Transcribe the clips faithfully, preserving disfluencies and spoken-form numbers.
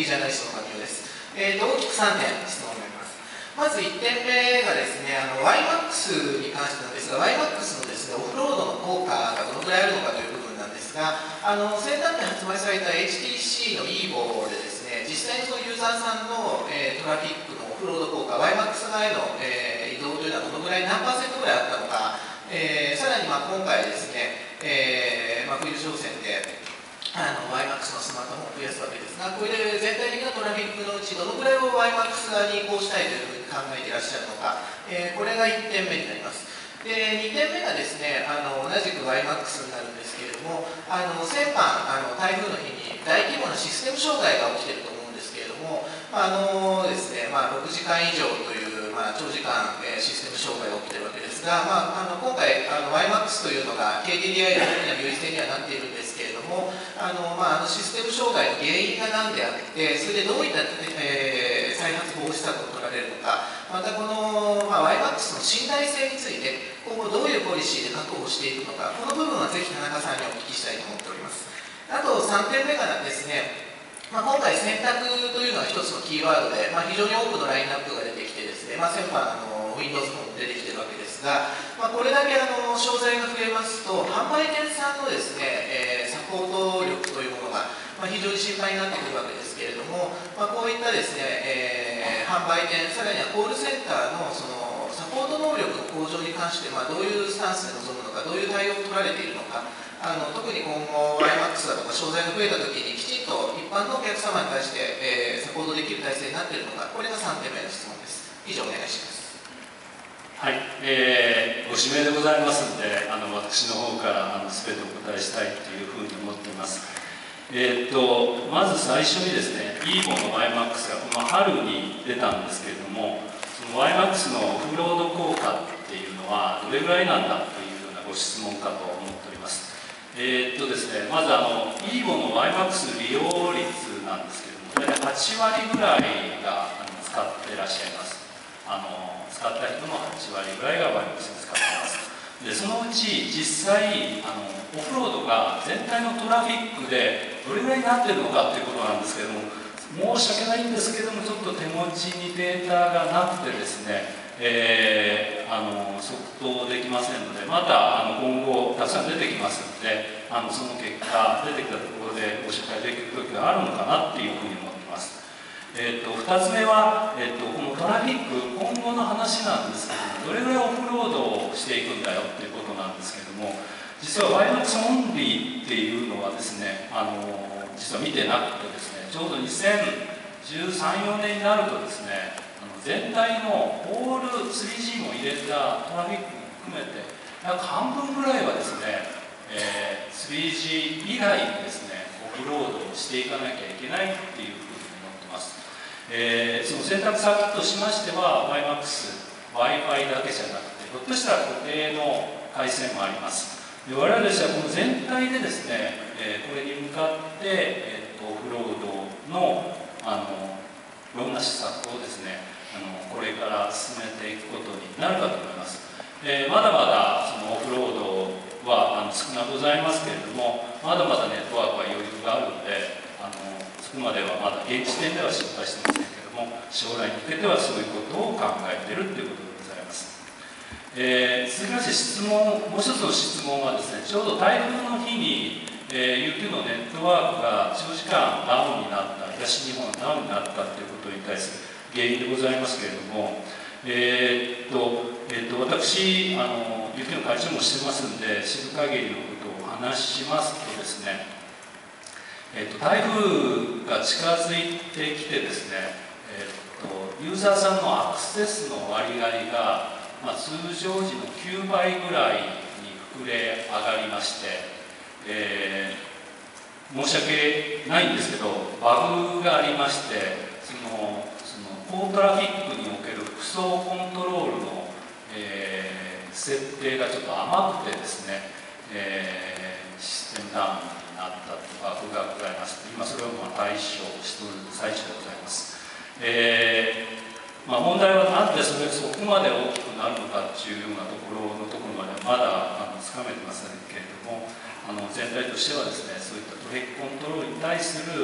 リージャーナリストの神尾です。えー、と大きくさんてん質問があります。まずいってんめがですね、あの ワイマックス に関してなんですが、ワイマックス のですね、オフロードの効果がどのくらいあるのかという部分なんですが、あの先端に発売された エイチティーシー の イーボー でですね、実際にそのユーザーさんの、えー、トラフィックのオフロード効果、ワイマックス 側への、えー、移動というのはどのくらい何パーセントぐらいあったのか、えー、さらにまあ今回ですね、えーまあ、冬商戦であの ワイマックス のスマートフォンを増やすわけですが、これで全体的なトラフィックのうちどのくらいを ワイマックス 側に移行したいというふうに考えていらっしゃるのか、えー、これがいってんめになります。でにてんめがですね、あの同じく ワイマックス になるんですけれども、あの先般あの台風の日に大規模なシステム障害が起きていると思うんですけれども、あのですね、まあ、ろくじかん以上という、まあ、長時間、えー、システム障害が起きているわけですが、まあ、あの今回あの ワイマックス というのが ケーディーディーアイ の大きな優位性にはなっているんですけれども、あの、まあ、あのシステム障害の原因が何であって、それでどういった、えー、再発防止策を取られるのか、またこの、まあ、ワイマックス の信頼性について今後どういうポリシーで確保していくのか、この部分はぜひ田中さんにお聞きしたいと思っております。あとさんてんめがですね、まあ、今回選択というのは一つのキーワードで、まあ、非常に多くのラインナップが出てきてですね、まあ、先般あの Windows も出てきているわけですが、まあ、これだけあの商材が増えますと、販売店さんのですね、えー、サポート力というものが、まあ、非常に心配になってくるわけですけれども、まあ、こういったですね、えー、販売店、さらにはコールセンターのそのサポート能力の向上に関して、まあ、どういうスタンスで臨むのか、どういう対応を取られているのか、あの特に今後 ワイマックス だとか商材が増えたときにきちんと一般のお客様に対して、えー、サポートできる体制になっているのか、これがさんてんめの質問です。以上お願いします。 はい、えー、ご指名でございますので、あの私の方からあの全てお答えしたいというふうに思っています。えー、とまず最初にですね、イーボー の ワイマックス がこの春に出たんですけれども、その ワイマックス のオフロード効果っていうのはどれぐらいなんだというようなご質問かと思っております。えー、っとですね、まずあの イーボー の ワイマックス 利用率なんですけども、大体はちわりぐらいがあの使ってらっしゃいます。あの使った人のはちわりぐらいが ワイマックス に使っています。でそのうち実際あのオフロードが全体のトラフィックでどれぐらいになっているのかということなんですけども、申し訳ないんですけども、ちょっと手持ちにデータがなくてですね、えー、あの即答できませんので、またあの今後たくさん出てきますので、あのその結果出てきたところでご紹介できる時があるのかなっていうふうに思っています。えー、とふたつめは、えー、とこのトラフィック今後の話なんですけども、どれぐらいオフロードをしていくんだよっていうことなんですけども、実は ワイマックス オンリーっていうのはですね、あの実は見てなくてですね、ちょうどにせんじゅうさん、よねんになるとですね、あの全体のオール スリージー も入れたトラフィックも含めて約半分ぐらいはですね、えー、スリージー 以外にですねオフロードをしていかなきゃいけないっていうふうに思ってます。えー、その選択先としましては ワイマックス、Wi-Fi だけじゃなくて、ひょっとしたら固定の回線もあります。で我々としてはこの全体でですね、えー、これに向かって、えー、とオフロードのあのいろんな施策をですね、あのこれから進めていくことになるかと思います。えー、まだまだそのオフロードはあの少なくございますけれども、まだまだネットワークは余裕があるので、あのそこまではまだ現時点では心配してませんけれども、将来に向けてはそういうことを考えているということでございます。えー、続きまして質問、もう一つの質問はですね、ちょうど台風の日に、えー、ユーキュー のネットワークが長時間ダウンになった、東日本ダウンになったということに対する原因でございますけれども、えー、っと、えー、っと私あの、ユーキュー の会長もしてますんで、知る限りのことをお話ししますとですね、えー、っと台風が近づいてきてですね、えー、っとユーザーさんのアクセスの割合が、まあ、通常時のきゅうばいぐらいに膨れ上がりまして、えー、申し訳ないんですけど、バグがありまして、そのその高トラフィックにおける服装コントロールの、えー、設定がちょっと甘くてですね、えー、システムダウンになったというバグがございまして、今それをまあ対処している最中でございます。えーまあ、問題はなんでそれそこまで大きくなるのかっていうようなところのところまではまだあのつかめてませんけれども、あの全体としてはですね、そういったトラフィックコントロールに対する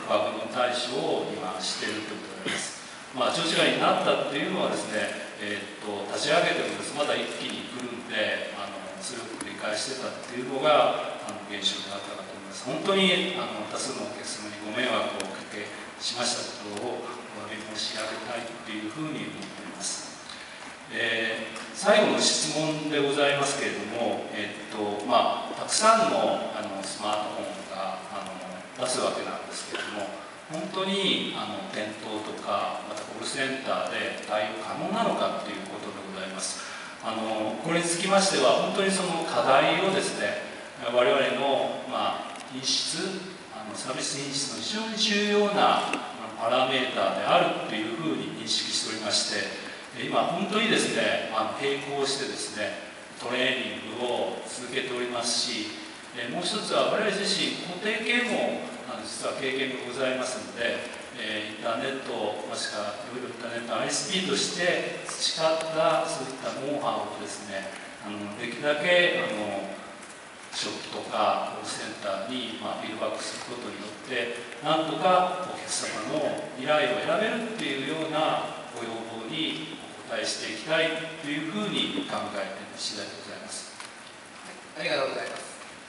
格の対処を今しているということであります。まあ、調子がいいになったっていうのはですね、えー、っと立ち上げてもですまだ一気に来るんで、あのそれを繰り返してたっていうのがあの現象になったかと思います。本当にあの多数のお客様にご迷惑をおかけしましたことをお詫び申し上げたいというふうに思っています。えー、最後の質問でございますけれども、えーっとまあ、たくさんの、あのスマートフォンがあの出すわけなんですけれども、本当にあの店頭とかまたコールセンターで対応可能なのかということでございます。あのこれにつきましては本当にその課題をですね、我々の、まあ、品質あのサービス品質の非常に重要なパラメーターであるというふうに認識しておりまして、今本当にですね、あの並行してですねトレーニングを続けておりますし、もう一つは我々自身固定系も実は経験がございますので、インターネットもしくはいろいろインターネット アイエスピー として培ったそういったノウハウをですね、あのできるだけあのショップとかコールセンターに、まあ、フィードバックすることによってなんとかお客様の依頼を選べるっていうようなご要望にお答えしていきたいというふうに考えている次第でございます。 はい、ありがとうございます。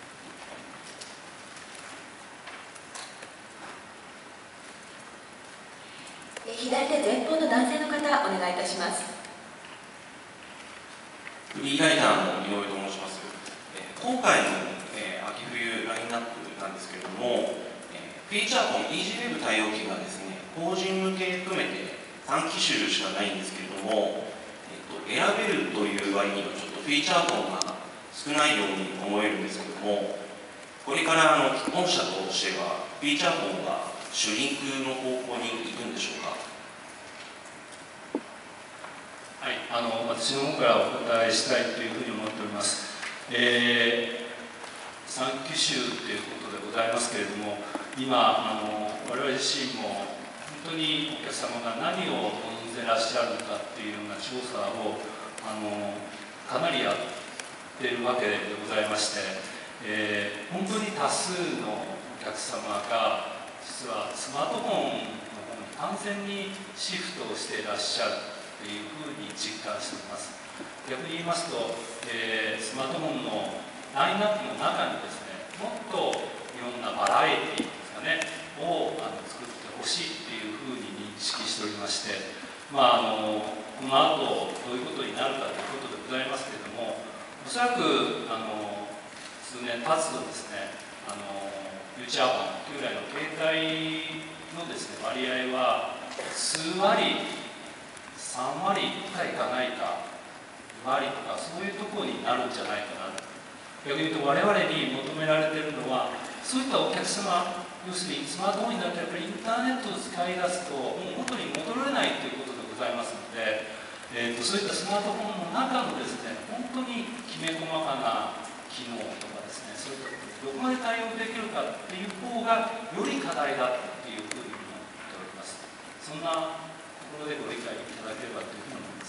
左手前方の男性の方、お願いいたします。 フリーライターの井上と申します。今回の、えー、秋冬ラインナップなんですけれども、えー、フィーチャーフォン イージーウェブ 対応機がですね、法人向け含めてさん機種しかないんですけれども、えー、と選べるという割にはちょっとフィーチャーフォンが少ないように思えるんですけれども、これからあの本社としてはフィーチャーフォンがシュリンクの方向に行くんでしょうか。 はい、あの私の方からお答えしたいというふうに思っております。えー、さん機種ということでございますけれども、今あの我々自身も本当にお客様が何を望んでらっしゃるのかっていうような調査をあのかなりやっているわけでございまして、えー、本当に多数のお客様が実はスマートフォンの方に完全にシフトをしていらっしゃるというふうに実感しております。逆に言いますと、えー、スマートフォンのラインナップの中にですね、もっといろんなバラエティーですかねをあの作ってほしいというふうに認識しておりまして、まあ、あのこの後どういうことになるかということでございますけれども、おそらくあの数年経つとですね、あのフューチャーフォン、旧来の携帯のですね割合は数割さん割かいかないかに割とかそういうところになるんじゃないかな。逆に言うと我々に求められているのはそういったお客様、要するにスマートフォンになってやっぱりインターネットを使い出すともう元に戻れないということでございますので、えー、とそういったスマートフォンの中のですね本当にきめ細かな機能とかですね、そういったどこまで対応できるかっていう方がより課題だっていうふうに思っております。そんなところでご理解いただければというふうに思います。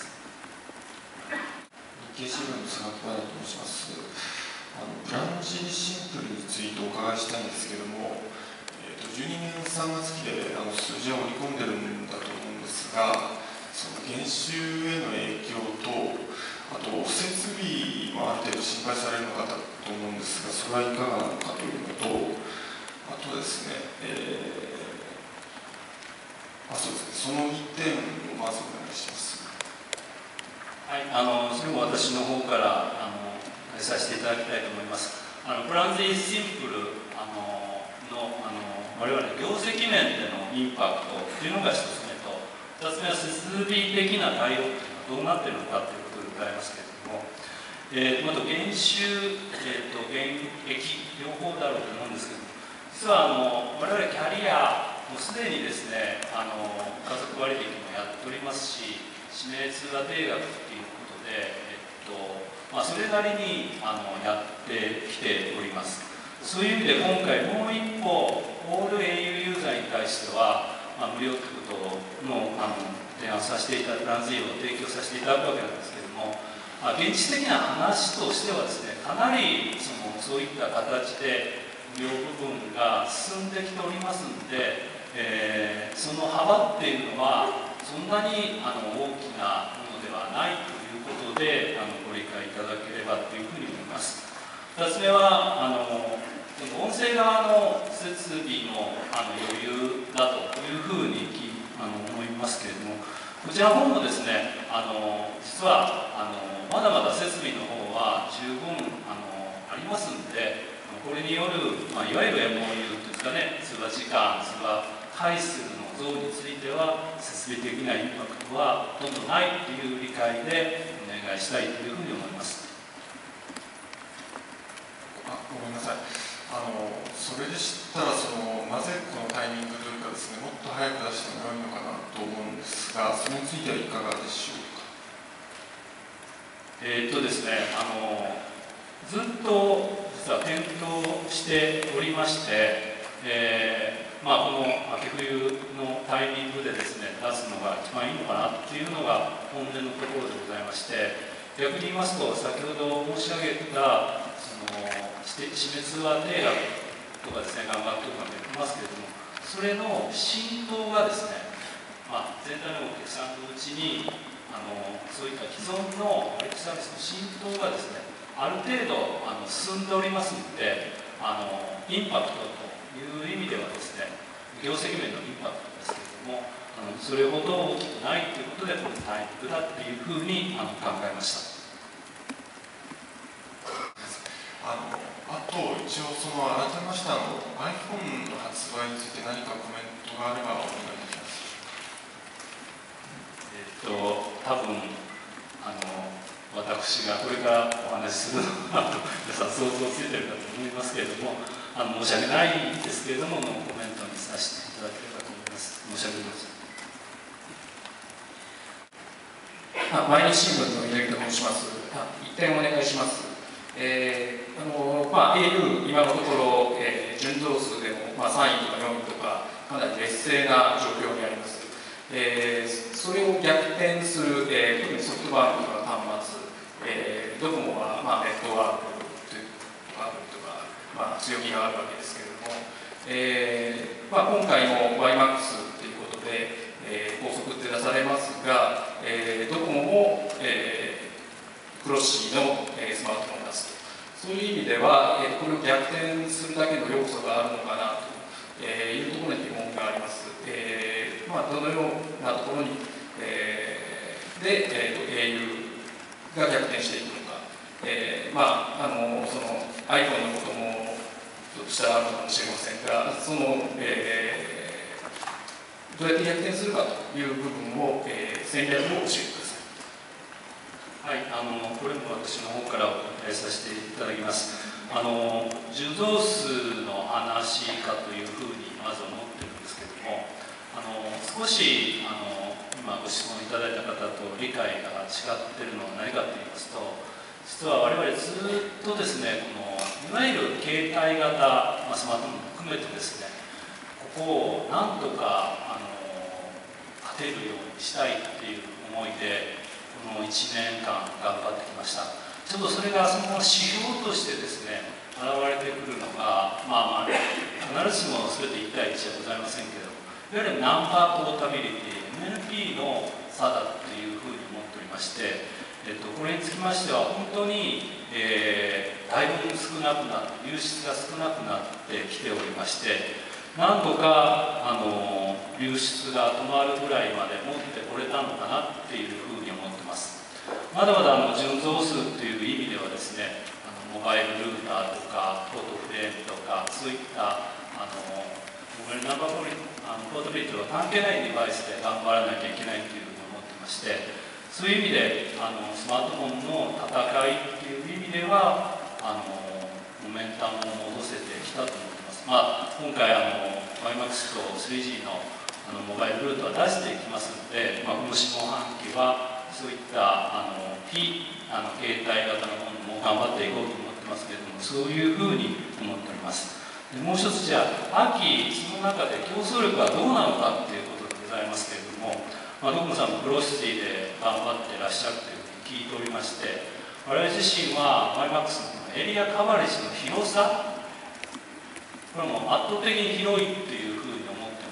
日経新聞の佐々木原と申します。あのプランジーシンプルについてお伺いしたいんですけれども、えー、とじゅうにねんさんがつ期であの数字は織り込んでるんだと思うんですが、その減収への影響と、あと設備もある程度心配されるのかと思うんですが、それはいかがなのかというのと、あとですね、えーあそうですね、そのいってんをまずお願いします。 はい、あのそれも私の方からあのさせていただきたいと思います。あのプランズイシンプルあののあの我々の業績面でのインパクトというのが一つ目と、二つ目は設備的な対応というのはどうなっているのかということでございますけれども、えー、まず減収、えー、と減益両方だろうと思うんですけども、実はあの我々キャリアもうすでにですね、あの家族割引もやっておりますし、指名通話定額ということで、えっとまあ、それなりにあのやってきております。そういう意味で今回もう一歩オール エーユー ユーザーに対しては、まあ、無料ということのあの提案させていただくプランズイを提供させていただくわけなんですけれども、まあ、現実的な話としてはですね、かなりそのそういった形で無料部分が進んできておりますので、 えー、その幅っていうのはそんなにあの大きなものではないということであのご理解いただければというふうに思います。ふたつめはあの音声側の設備のあの余裕だというふうにあの思いますけれども、こちらの方もですね、あの実はあのまだまだ設備の方は十分あのありますので、これによる、まあ、いわゆる エムオーユー というかね、通話時間、通話回数の増については設備的なインパクトはほとんどないという理解でお願いしたいというふうに思います。 あ、ごめんなさい。あのそれでしたらそのなぜこのタイミングというかですね、もっと早く出しても良いのかなと思うんですが、それについてはいかがでしょうか。 えーっとですね、あのずっと実は検討しておりまして、えーまあ、この秋冬のタイミングでですね出すのが一番いいのかなっていうのが本音のところでございまして、逆に言いますと先ほど申し上げたその死滅は低額とかですね、頑張ってとかも言ってますけれども、それの浸透がですね、まあ、全体のお客さんのうちにあのそういった既存のアレクサービスの浸透がですね、ある程度あの進んでおりますので、あのインパクトという意味ではですね、業績面のインパクトですけれども、あのそれほど大きくないということで、このタイミングだっていうふうにあの考えました。 あのあと一応その改めましてあの iPhone の発売について何かコメントがあればお願いできます。 えっと多分あの私がこれからお話しするのは皆さん想像ついてるかと思いますけれども、あの申し訳ないんですけれどものコメントにさせていただければと思います。申し訳ございません。 あ、毎日新聞の稲木と申します。あ、一点お願いします。えーあのまあ、エーユー 今のところ、えー、純増数でも、まあ、さんいとかよんいとかかなり劣勢な状況にあります。えー、それを逆転する、えー、特にソフトバンクの端末、えー、ドコモは、まあ、ネットワークというワークとか、まあ、強みがあるわけですけれども、えーまあ、今回の ワイマックス ということで、えー、高速って出されますが、えー、ドコモも、えー、クロッシーの、えー、スマートフォンそういう意味では、えー、これを逆転するだけの要素があるのかなと、えー、いうところに疑問があります。えーまあ、どのようなところに、えー、で、えーと、エーユー が逆転していくのか、えーまあ、あのその iPhone のこともひょっとしたらあるかもしれませんが、その、えー、どうやって逆転するかという部分を、えー、戦略を教えてください。 はい、あのこれも私の方からお答えさせていただきます。あの受動数の話かというふうにまず思ってるんですけども、あの少しあの今ご質問いただいた方と理解が違っているのは何かと言いますと、実は我々ずっとですね、このいわゆる携帯型、まあ、スマートフォンも含めてですね、ここをなんとかあの勝てるようにしたいっていう思いでこのいちねんかん頑張ってきました。ちょっとそれがその指標としてですね現れてくるのが、まあまあ必ずしも全ていち対いちはございませんけど、いわゆるナンバーポータビリティ エムエヌピー の差だというふうに思っておりまして、えっと、これにつきましては本当に、えー、だいぶ少なくなって流出が少なくなってきておりまして、何度かあの流出が止まるぐらいまで持ってこれたのかなっていうふうに思ってます。まだまだあの純増数という意味ではですね、あのモバイルルーターとかフォトフレームとかそういったあのモバイルナンバーポータビリティとは関係ないデバイスで頑張らなきゃいけないというふうに思ってまして、そういう意味であのスマートフォンの戦いっていう意味ではあのモメンタムを戻せてきたと思ってます。まあ、今回あの ワイマックス と スリージー のあのモバイルルートは出していきますので、まあ、この下半期はそういったあの非あの携帯型のものも頑張っていこうと思ってますけれども、そういうふうに思っております。でもう一つ、じゃあ秋その中で競争力はどうなのかっていうことでございますけれども、まあ、ドコモさんもグロシティで頑張っていらっしゃるというふうに聞いておりまして、我々自身は ワイマックス のエリアカバレッジの広さ、これはもう圧倒的に広いというふうに思ってま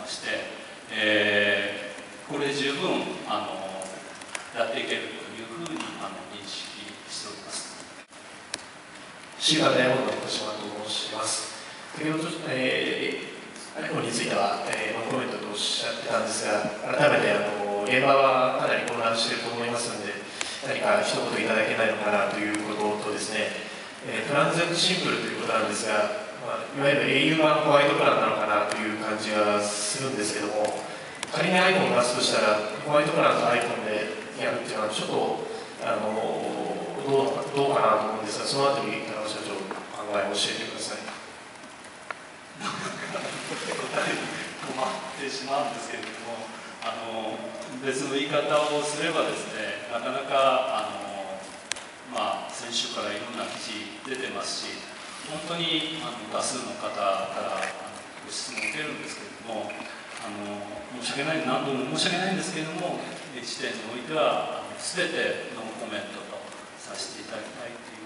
して、えー、これで十分あのやっていけるというふうにあの認識しております。 シーガーダイヤモンドの小島と申します。先ほど、えー、iPhone については、えー、ノーコメントとおっしゃってたんですが、改めてあの現場はかなり混乱していると思いますので、何か一言いただけないのかなということとですね、えー、プラン全部シンプルということなんですが、まあ、いわゆる エーユー 版ホワイトプランなのかなという感じがするんですけども、仮に iPhone を出すとしたら、ホワイトプランと iPhone でやるっていうのは、ちょっとあのどうどうかなと思うんですが、そのあたり、田中社長、考えを教えてください。 困ってしまうんですけれども、あの別の言い方をすればですね、なかなかあの、まあ、先週からいろんな記事出てますし、本当にあの多数の方からご質問を受けるんですけれども、あの申し訳ない、何度も申し訳ないんですけれども、時点においては全てノーコメントとさせていただきたいという